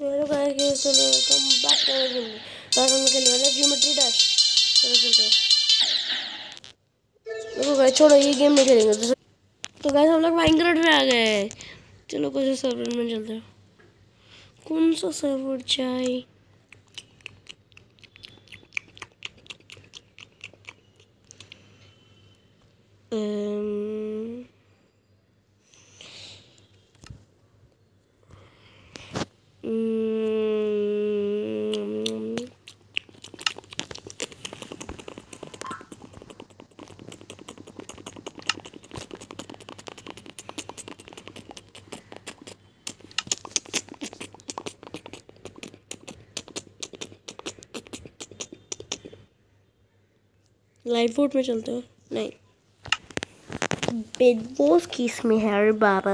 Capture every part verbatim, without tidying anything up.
Hello guys, कैसे हो? Welcome back to our game. आज हम खेलने वाले ज्योमेट्री डैश। चलो चलते हैं। देखो गाइस, छोड़ो ये गेम नहीं खेलेंगे। तो गाइस हम लोग माइनक्राफ्ट में आ गए। चलो कुछ सर्वर में चलते हैं। कौन सा सर्वर चाहिए? um, लाइफ बोट में चलते हैं। नहीं, बेडवॉस किस में है रे बाबा?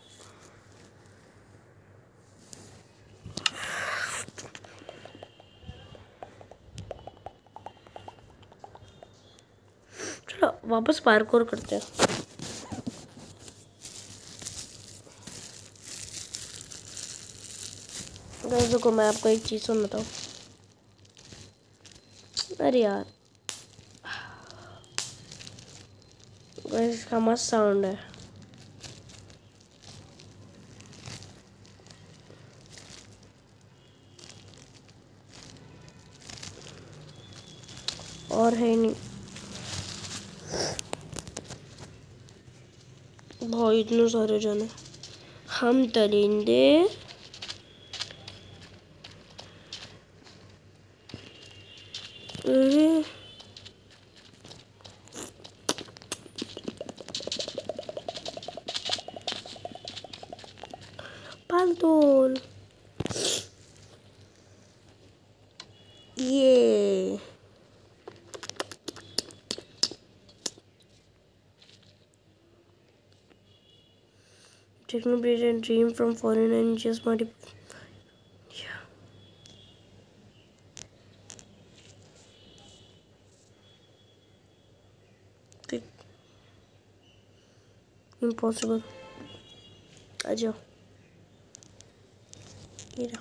चलो वापस पार्कोर करते हैं। गाइस देखो, मैं आपको एक चीज़ सुनाता हूँ। अरे यार गाइस, इसका मस्त साउंड है। और है नहीं भाई, इतने सारे जाने हम तरिंदे। अरे पालतोल ये techno dream from foreign and just multi yeah. Impossible. आ जाओ। ये रहा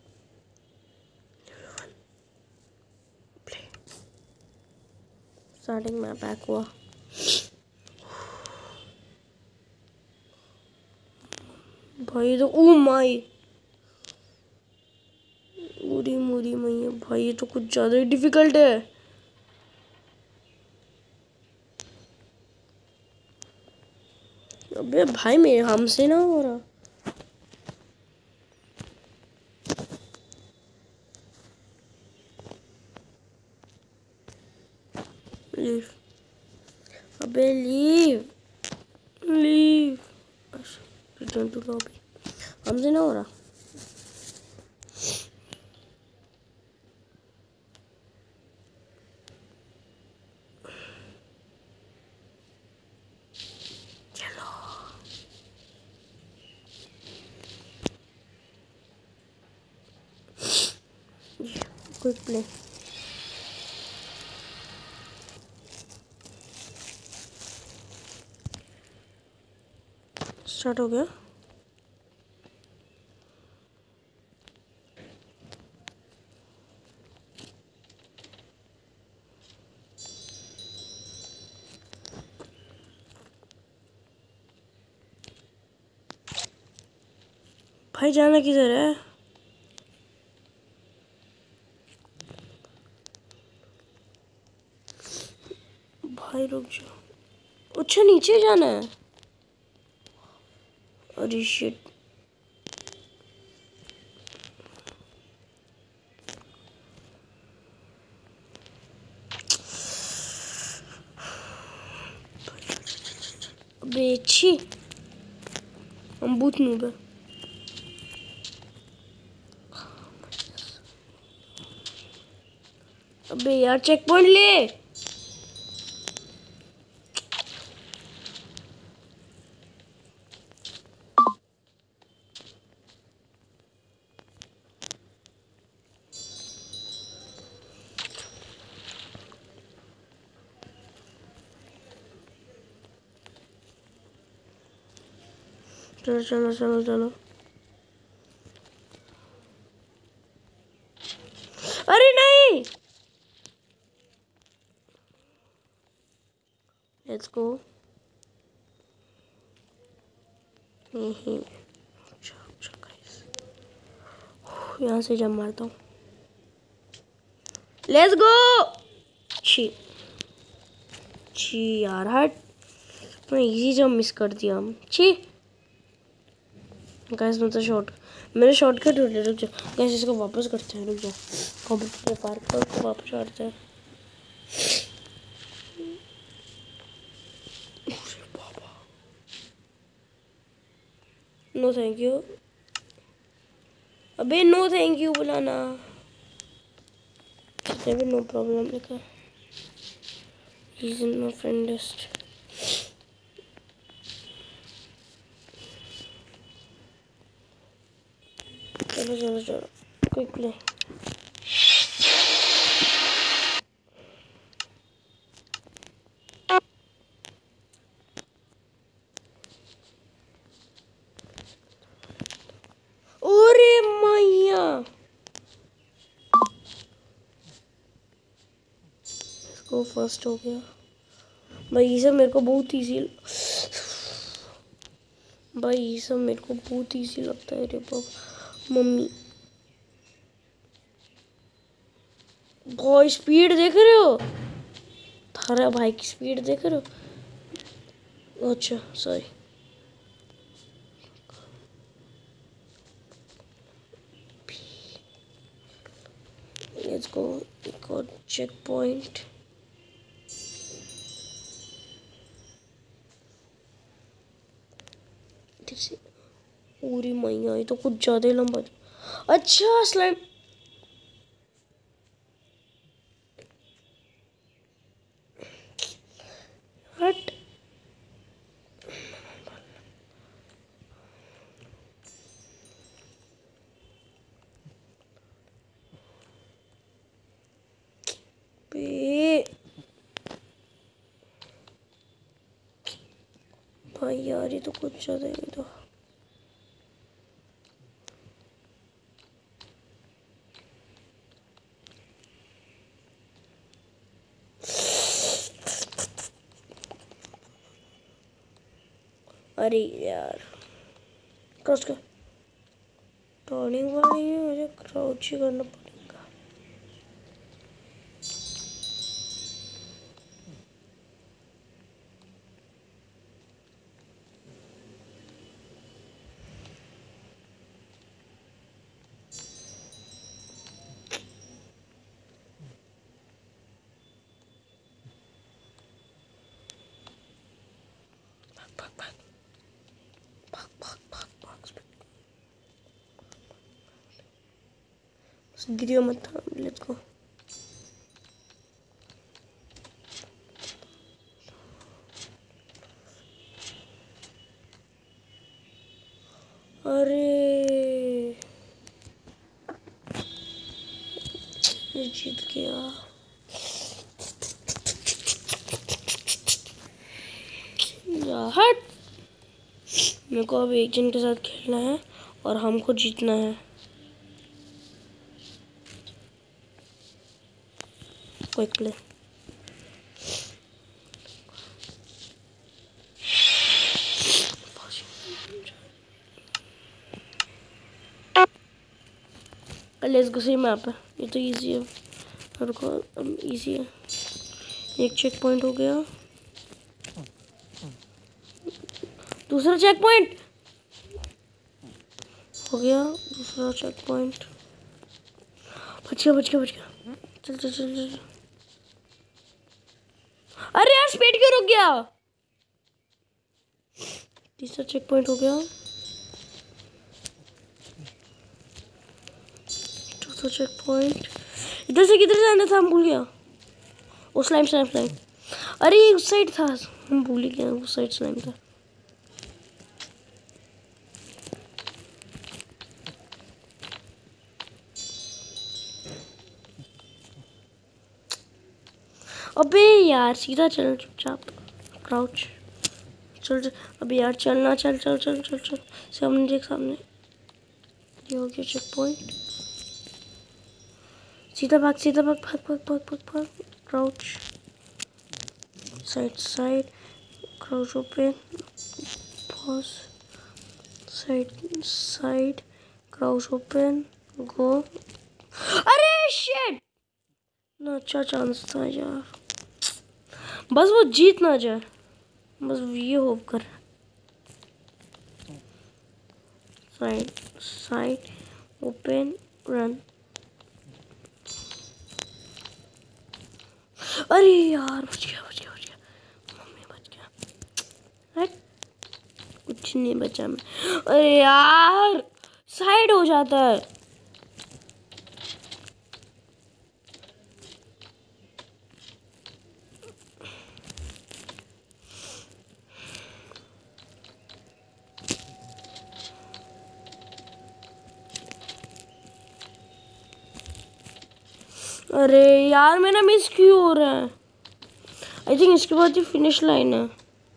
प्ले। स्टार्टिंग में बैक हुआ। भाई तो ओ माय पूरी मुरी मई भाई, ये तो कुछ ज़्यादा ही डिफिकल्ट है। अबे भाई, मेरे हमसे ना हो रहा। लीव, अबे leave leave. Return to lobby. हमसे ना हो रहा। Quick play. स्टार्ट हो गया। भाई जाना किधर है? भाई रुक जाओ। अच्छा नीचे जाना है। अरे शिट। अबे छी, हम बूथ नूब है। अबे यार चेक पॉइंट ले। चलो चलो चलो चलो। Let's go. हम्म यहाँ से जंप मारता हूँ। Let's go. छी छी यार हट, मैं इजी जंप मिस कर दिया हम। छी गाइस मैं तो शॉर्ट मेरे शॉर्टकट हो गया। रुक जाओ गाइस, इसको वापस करते हैं। रुक जाओ, कंप्यूटर पार्क पर वापस करते हैं। No thank you. अबे नो थैंक यू बुलाना। अबे नो प्रॉब्लम लिखा। He is my friend list. चलो चलो चलो क्विकली। अरे मैया, इसको फर्स्ट हो गया भाई। ये सब मेरे को बहुत इजी भाई ये सब मेरे को बहुत इजी लगता है रे बाप। मम्मी भाई स्पीड देख रहे हो? थारा भाई की स्पीड देख रहे हो? अच्छा सॉरी। Let's go. एक और चेक पॉइंट। पूरी मैया ये तो कुछ ज्यादा ही लंबा। अच्छा स्लाइम। हट बे भाई यार, ये तो कुछ ज्यादा ही तो। अरे यार क्रॉस कर। टर्निंग वाली है, मुझे क्राउच ही करना पड़ेगा। भाग भाग भाग भाग भाग भाग भाग। गिरियो मत। Let's go. अरे ये जीत गया यार। हट, मेरे को अब एक जन के साथ खेलना है और हमको जीतना है। Quickly let's go. सही मैप है, ये तो इजी है। रुको अब इजी है। एक चेक पॉइंट हो गया। दूसरा चेक पॉइंट हो गया। दूसरा चेक पॉइंट। बच गया बच गया बच गया। चल चल चल चल। अरे यार स्पीड क्यों रुक गया? तीसरा चेक पॉइंट हो गया। चौथा चेक पॉइंट। इधर से किधर जाना था? हम भूल गया। वो स्लाइम स्लाइम स्लाइम। अरे उस साइड था, हम भूल ही गए। उस साइड स्लाइम था। अबे यार सीधा चल चुपचाप। क्राउच चल चल। अबे यार चलना। चल चल चल चल चल। सामने देख, सामने। ये हो गया चेक पॉइंट। सीधा भाग सीधा भाग भाग भाग भाग भाग भाग। Crouch side side crouch open pause side side crouch open go. अरे शिट ना अच्छा चांस था यार, बस वो जीत ना जाए, बस ये होप कर। Side side open run. अरे यार बच गया बच गया बच गया, मम्मी बच गया। हट कुछ नहीं बचा मैं। अरे यार साइड हो जाता है। अरे यार मेरा मिस क्यों हो रहा है? आई थिंक इसके बाद ही फिनिश लाइन है।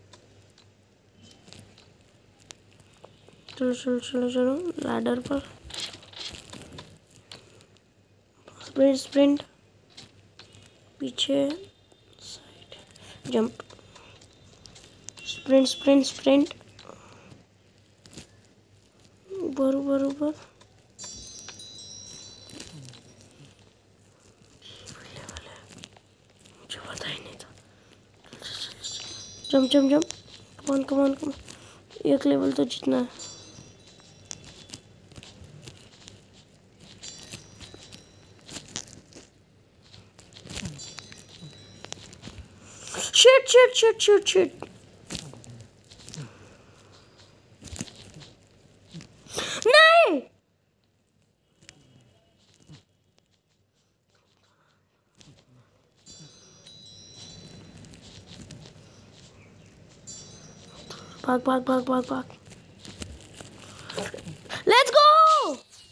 चलो चलो चलो चलो लैडर पर स्प्रिंट स्प्रिंट पीछे side jump sprint sprint sprint ऊपर ऊपर ऊपर मुझे पता ही नहीं था। Jump jump jump come on come on come on एक लेवल तो जीतना है। Shit shit shit shit shit नहीं भाग भाग भाग भाग भाग लेट्स गो।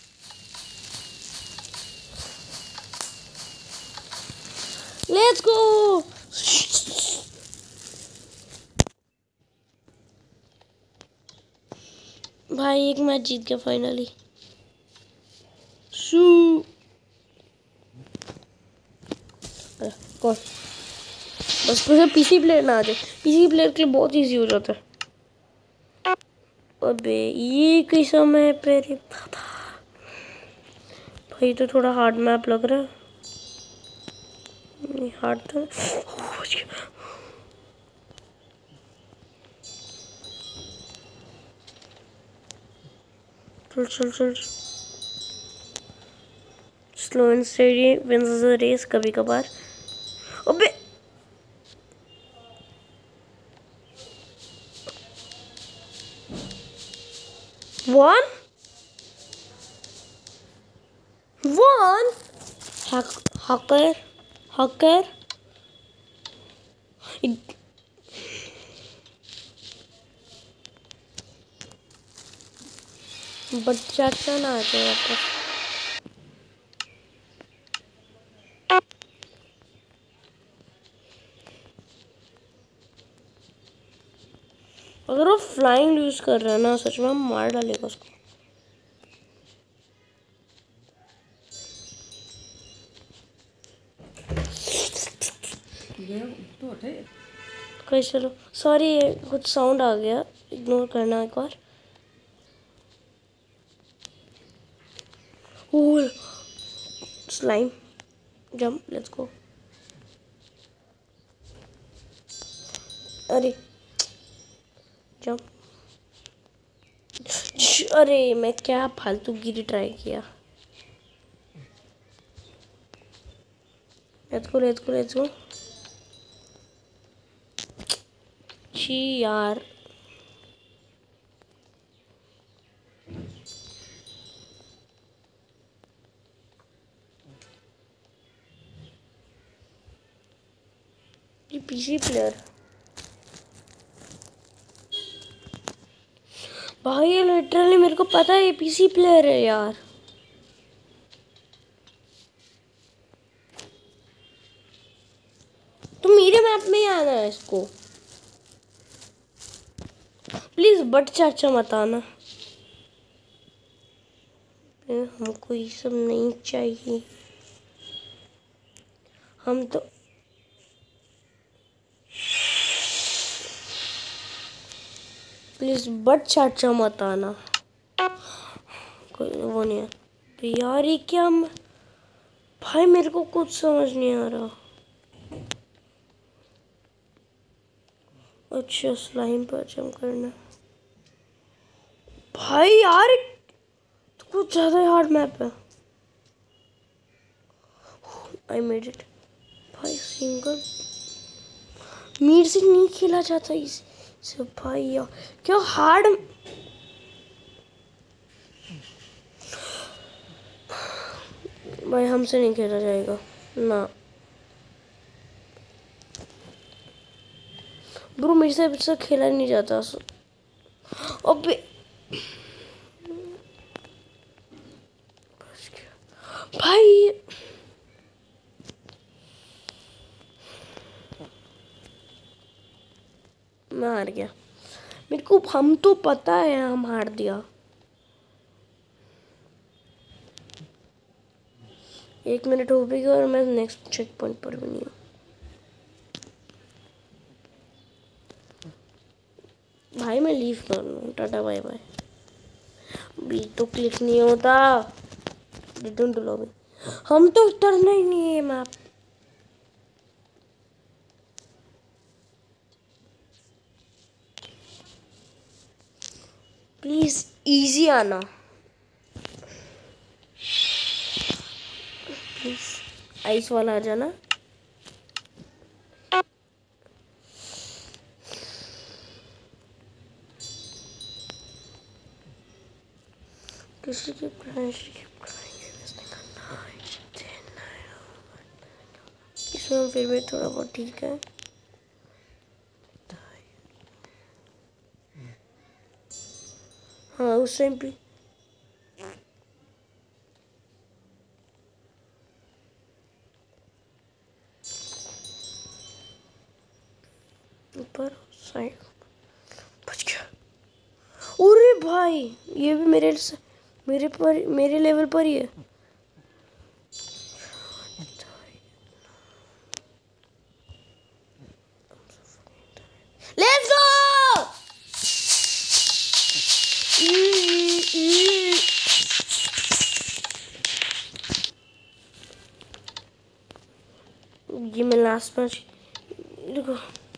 लेट्स गो भाई, एक मैच जीत गया फाइनली। सू कौन बस मुझे पीसी प्लेयर ना आ जाए, पीसी प्लेयर के लिए बहुत इजी हो जाता है। अबे ये कैसा मैप है रे बाबा, भाई तो थोड़ा हार्ड मैप लग रहा है। नहीं हार्ड तो चल चल चल slow and steady wins the race कभी कभार। अबे वन वन हकर हकर बच्चा अच्छा ना आते वापस। अगर वो फ्लाइंग यूज कर रहा है ना सच में मार डालेगा उसको। कैसे चलो सॉरी कुछ साउंड आ गया, इग्नोर करना एक बार। Oh slime jump let's go. अरे जंप अरे मैं क्या फालतू गिरी ट्राई किया। Let's go let's go let's go. छी यार ये पीसी प्लेयर भाई, ये लिटरली मेरे को पता है ये पीसी प्लेयर है यार। तो मेरे मैप में ही आना है इसको, प्लीज बट चाचा मत आना, हमको ये सब नहीं चाहिए। हम तो प्लीज बट चाचा मत आना, कोई वो नहीं है। तो यार ये क्या मैं... भाई मेरे को कुछ समझ नहीं आ रहा। अच्छा स्लाइम पर जंप करना। भाई यार तो कुछ ज्यादा हार्ड मैप है। I made it. भाई सिंगल मीर से नहीं खेला जाता इसे भाई यार, क्या हार्ड। भाई हमसे नहीं खेला जाएगा ना ब्रो, मेरे से इससे खेला नहीं जाता। अबे भाई मैं हार गया। मेरे को हम तो पता है हम हार दिया। एक मिनट हो भी गया और मैं नेक्स्ट चेक पॉइंट पर भी नहीं हूँ। भाई मैं लीव कर लूँ, टाटा बाय बाय। भी तो क्लिक नहीं होता। Return to lobby. हम तो उतरना ही नहीं है मैप। प्लीज इजी आना प्लीज। आइस वाला आ जाना। किसी की इसमें फिर भी थोड़ा बहुत ठीक है। हाँ उस टाइम भी ऊपर साइड बच गया। अरे भाई ये भी मेरे मेरे पर मेरे लेवल पर ही है। Let's go. ये मैं लास्ट मैच देखो।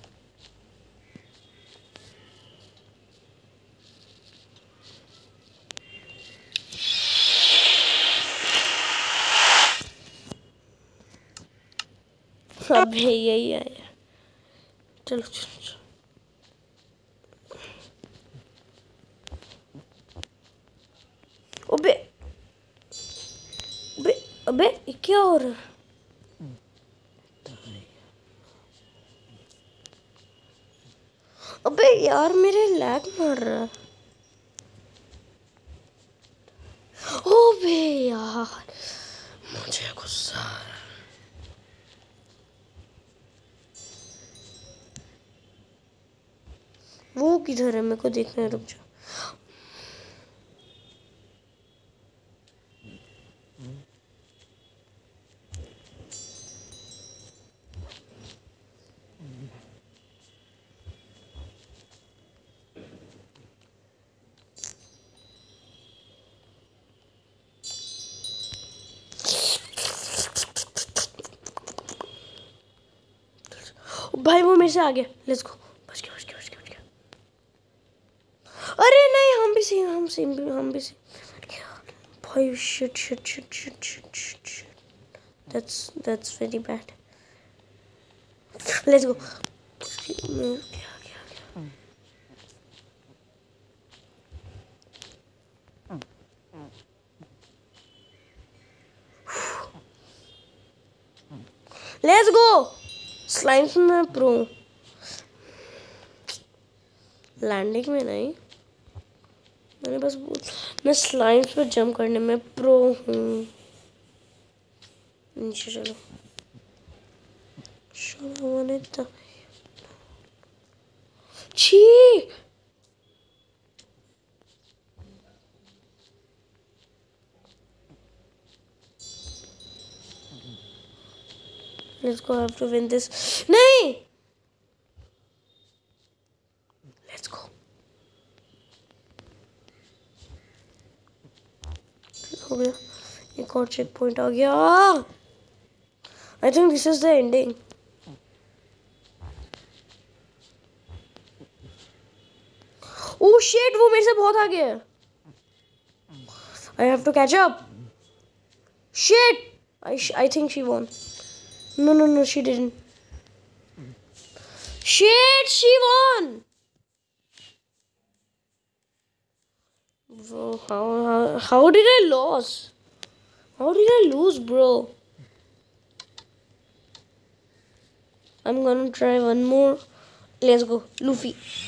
अब यही आया। चलो चलो चलो। अबे अबे अबे क्या हो रहा है? अबे यार मेरे लैग मार रहा है। अबे यार मुझे गुस्सा आ रहा है। वो किधर है मेरे को देखना है, रुक जा। भाई वो मेरे से आ गया। Let's go. बच गया बच गया बच गया बच गया। अरे नहीं हम भी सेम हम सेम हम भी सेम। भाई shit shit shit shit shit shit that's that's very bad. Let's go. क्या क्या क्या लेट्स गो। स्लाइम्स में प्रो, लैंडिंग में नहीं। मैंने बस मैं स्लाइम्स पे जंप करने में प्रो हूँ। नीचे चलो चलो। छी Let's go, I have to win this. नहीं Let's go. हो गया, एक और चेक पॉइंट आ गया। I think this is the ending. Oh shit, वो मेरे से बहुत आगे है। I have to catch up. Shit, I I think she won. No no no, she didn't. Shit, she won. Bro, how, how how did I lose? How did I lose, bro? I'm gonna try one more. Let's go, Luffy.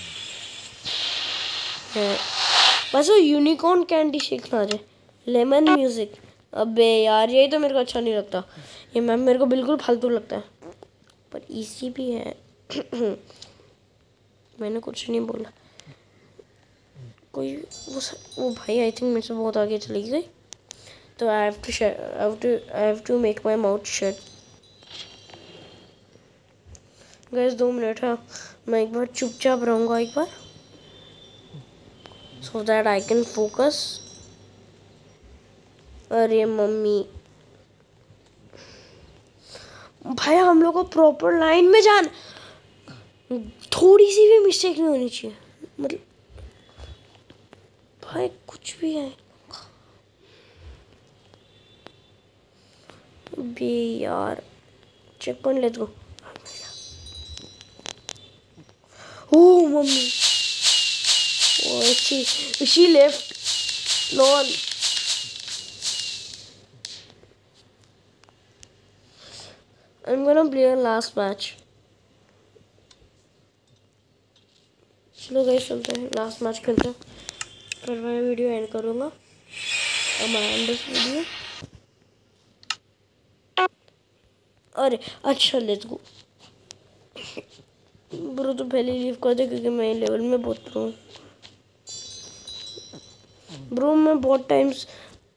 Yeah. बस वो unicorn candy shake ना जाए। Lemon music. अबे यार, यही तो मेरे को अच्छा नहीं लगता। ये मैम मेरे को बिल्कुल फालतू लगता है। पर इजी भी है। मैंने कुछ नहीं बोला। कोई वो वो भाई आई थिंक मेरे से बहुत आगे चली गई। तो I have to I have to I have to make my mouth shut. Guys दो मिनट है, मैं एक बार चुपचाप रहूँगा एक बार, so that I can focus. अरे मम्मी, भाई हम लोग को प्रॉपर लाइन में जान, थोड़ी सी भी मिस्टेक नहीं होनी चाहिए। मतलब भाई कुछ भी है बे यार। Checkpoint, let's go. Oh mummy, oh she she left, lol. I'm gonna play a last match. चलो गाइस चलते हैं, लास्ट मैच खेलते हैं, फिर मैं वीडियो एंड करूँगा। अब मैं एंड दिस वीडियो। अरे अच्छा, लेट्स गो। ब्रो तो पहले लीव कर दे क्योंकि मैं लेवल में बहुत प्रो हूँ। ब्रो मैं बहुत times,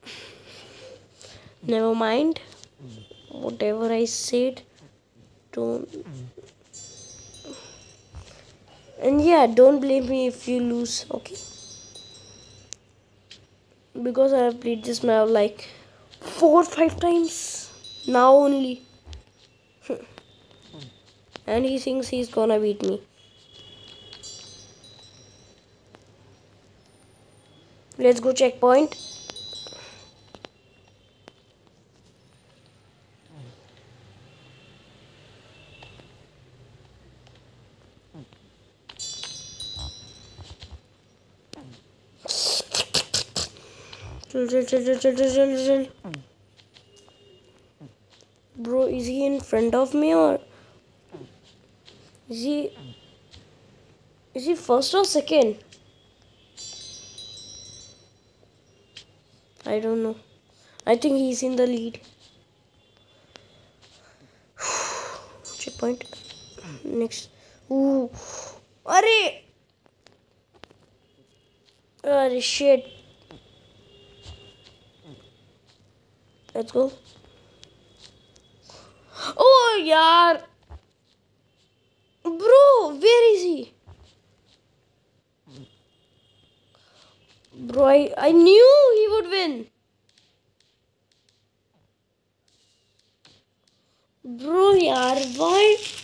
never mind whatever I said, don't, and yeah, don't blame me if you lose, okay? Because I have played this map like four or five times now only. And he thinks he's gonna beat me. Let's go checkpoint. चल चल चल चल चल चल चल चल। Bro, is he in front of me or is he is he first or second? I don't know. I think he's in the lead. Checkpoint. Next. Ooh. Arey. Arey shit. Let's go. Oh yaar. Bro, where is he? Bro, I, I knew he would win. Bro, yaar, why?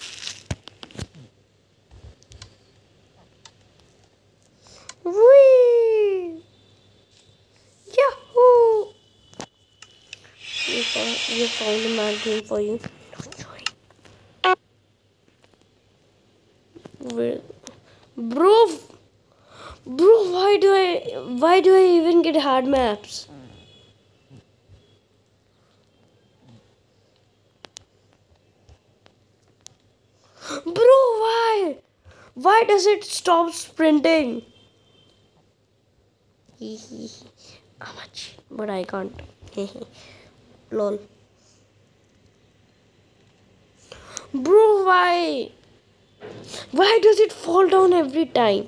Whee! Yahoo! We found, we found a mad game for you. Where? Bro, bro, why do I, why do I even get hard maps? Bro, why? Why does it stop sprinting? How much? But I can't. Lol. Bro, why? Why does it fall down every time?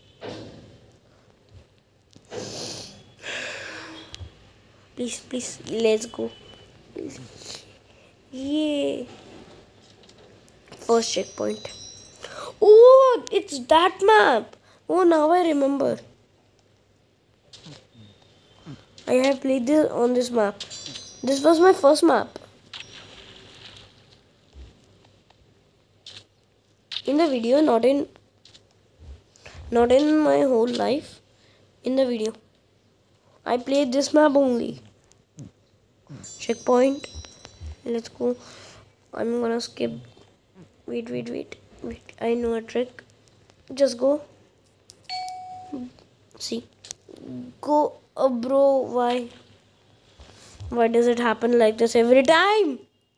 Please, please, let's go. Please. Yay. First checkpoint. Oh, it's that map. Oh, now I remember. I have played this on this map. This was my first map. In the video, not in not in my whole life. In the video, I played this map only. Checkpoint. Let's go. I'm gonna skip. Wait, wait, wait, wait. I know a trick. Just go. See. Go, oh, bro. Why? Why does it happen like this every time?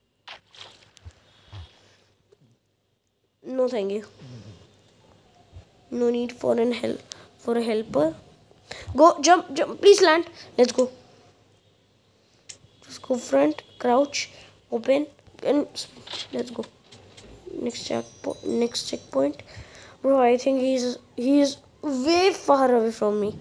No, thank you. No need for an help for a helper. Go, jump, jump. Please land. Let's go. Just go front, crouch, open, and let's go. Next checkpoint. Next checkpoint. Bro, I think he's he's way far away from me.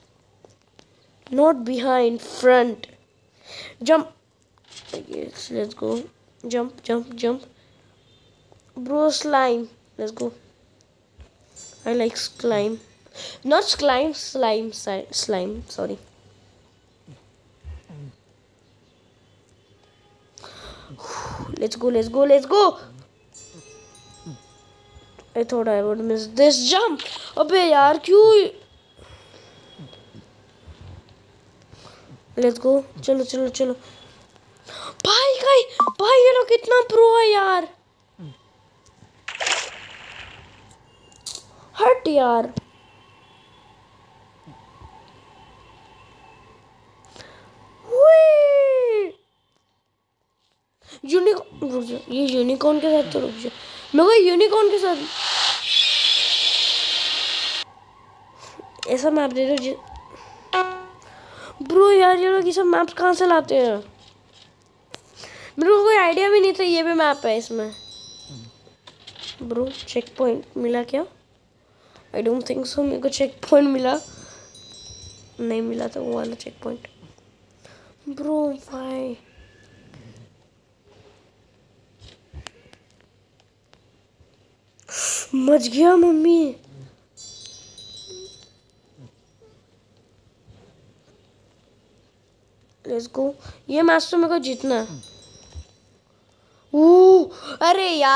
Not behind, front. Jump. Yes, let's go. Jump, jump, jump. Bro, slime. Let's go. I like slime. Not slime, slime, slime. Sorry. Let's go, let's go, let's go. I thought I would miss this jump. अबे यार क्यों? Let's go. चलो चलो चलो. भाई भाई भाई ये लोग कितना प्रो है यार. हट यार. यूनिकॉर्न रुक जा. ये यूनिकॉर्न के साथ तो रुक जा. मैं कोई यूनिकॉर्न के साथ ऐसा मैप दे दो जी. ब्रो यार ये लोग ये सब मैप्स कहाँ से लाते हैं? मेरे को कोई आइडिया भी नहीं था ये भी मैप है इसमें. ब्रो चेक पॉइंट मिला क्या? I don't think so. मेरे को चेक पॉइंट मिला नहीं मिला था वो वाला चेक पॉइंट. ब्रो भाई मच गया मम्मी. Let's go. ये मैच तो मेरे को जीतना है. ओ अरे यार.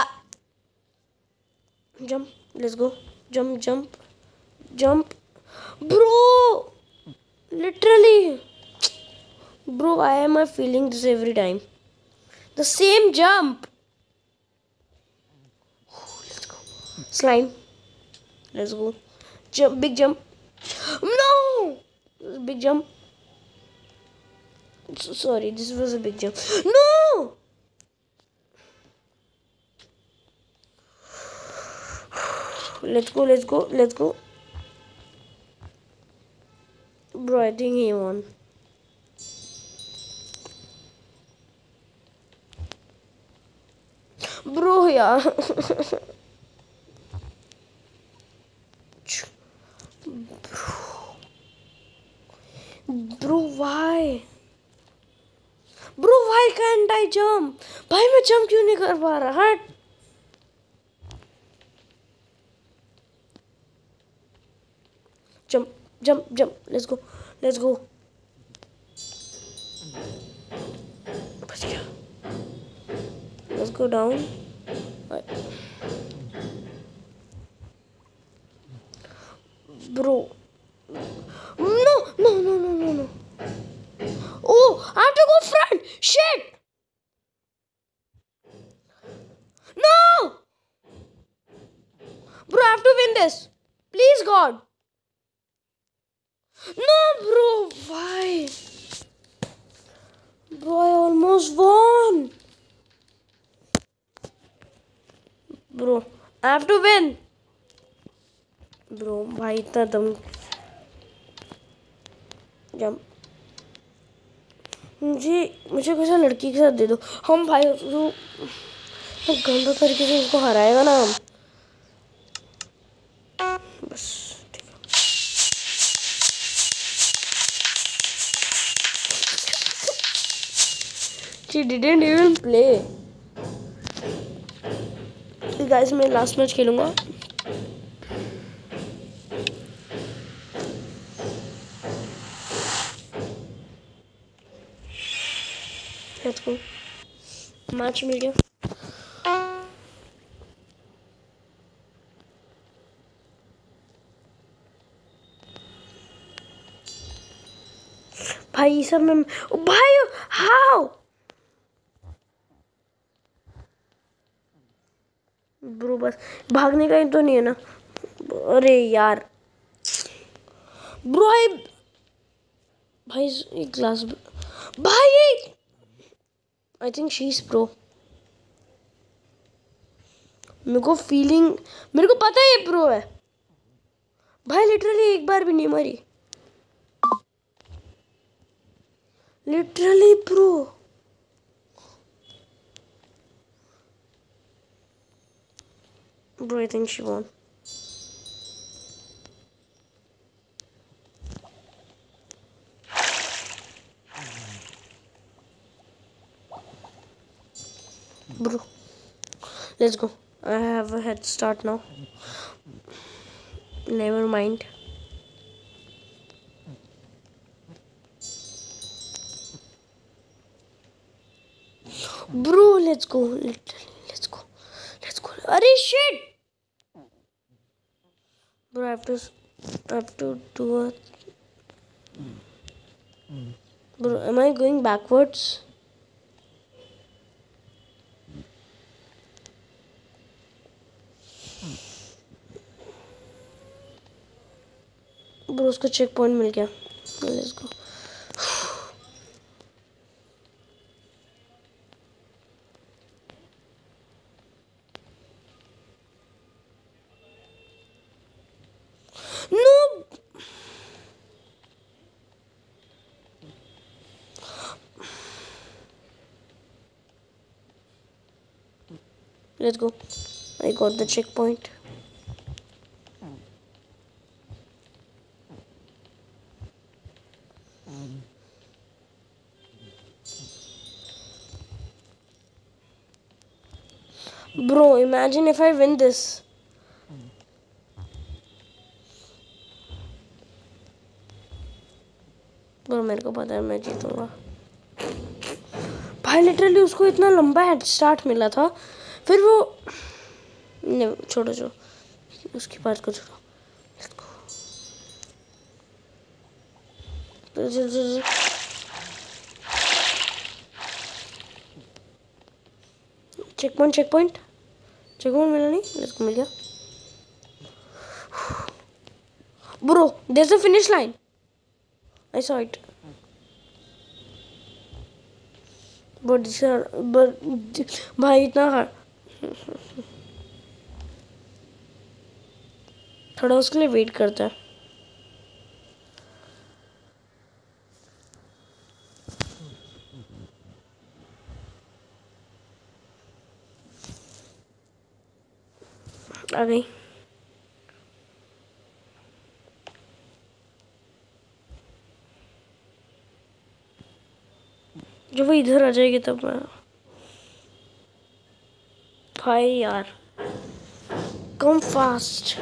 Jump. Let's go. Jump jump jump. Bro literally bro why am I feeling this every time? The same jump. Let's go. Slime. Let's go. Jump. Big jump. No. Big jump. Sorry, this was a big jump. No. Let's go. Let's go. Let's go. Bro, I think he won. Bro, yeah. Bro, why? Bro, why can't I jump? भाई मैं jump क्यों नहीं कर पा रहा? हट. Jump, jump, jump. Let's go. Let's go. बच गया. Let's go down. Bro. No, no, no, no, no, no. Oh, I have to go front. Shit. No. Bro, I have to win this. Please, God. No, bro. Why? Bro, I almost won. Bro, I have to win. Bro, भाई इतना दम. Jump. मुझे मुझे किसी लड़की के साथ दे दो. हम भाई जो गंदा तरीके से उसको हराएगा ना हम. बस ठीक है. She didn't even play. Guys, मैं लास्ट मैच खेलूंगा. Let's go. मैच मिल गया। भाई सब में भाई हाउ ब्रो बस भागने का ही तो नहीं है ना। अरे यार ब्रो भाई भाई एक ग्लास भाई I think she is pro. मेरे को फीलिंग मेरे को पता है ये प्रो है भाई। लिटरली एक बार भी नहीं मरी। Literally pro. Bro, I think she won. Bro, let's go. I have a head start now. Never mind. Bro, let's go. Literally, let's go. Let's go. Arey shit! Bro, I have to, I have to do a. Bro, am I going backwards? Bro, उसको checkpoint मिल गया। Let's go. No. Let's go. I got the checkpoint. Bro, imagine if I win this. Bro, मेरे को पता है मैं जीतूंगा। भाई literally उसको इतना लंबा हेड स्टार्ट मिला था फिर वो नहीं छोड़ो जो उसकी बात को छोड़ो। Checkpoint checkpoint checkpoint मिला नहीं। लेट्स को मिल गया। Bro there is a finish line. I saw it but but भाई इतना हार्ड थोड़ा उसके लिए वेट करता है। आ गई। जब वो इधर आ जाएगी तब मैं भाई यार कम फास्ट।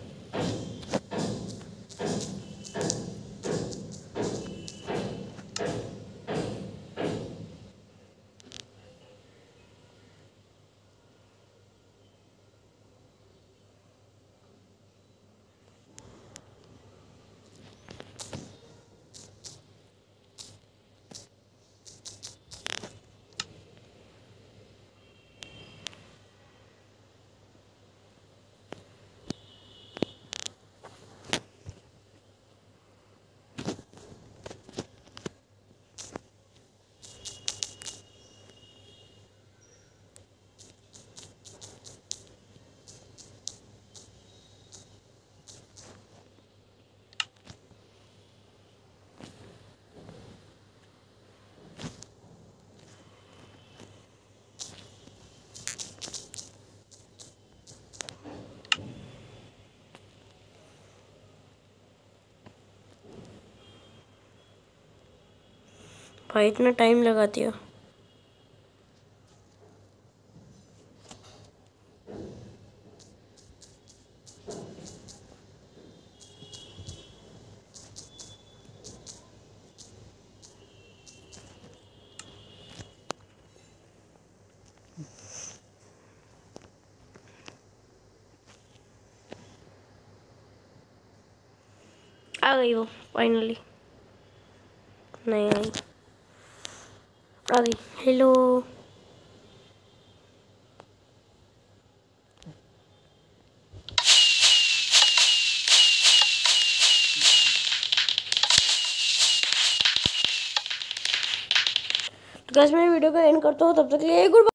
भाई इतना टाइम लगा दिया। आ गई वो फाइनली, नहीं आई, आ गई। हेलो तो गाइस मैं वीडियो को एंड करता हूँ, तब तक के लिए गुड।